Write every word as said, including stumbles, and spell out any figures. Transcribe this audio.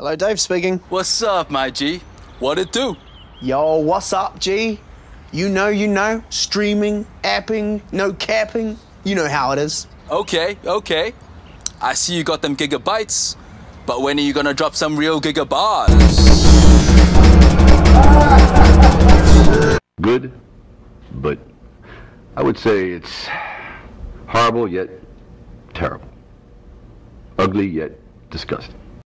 Hello, Dave speaking. What's up, my G? What it do? Yo, what's up, G? You know, you know, streaming, apping, no capping. You know how it is. Okay, okay. I see you got them gigabytes, but when are you gonna drop some real gigabars? Good, but I would say it's horrible yet terrible. Ugly yet disgusting.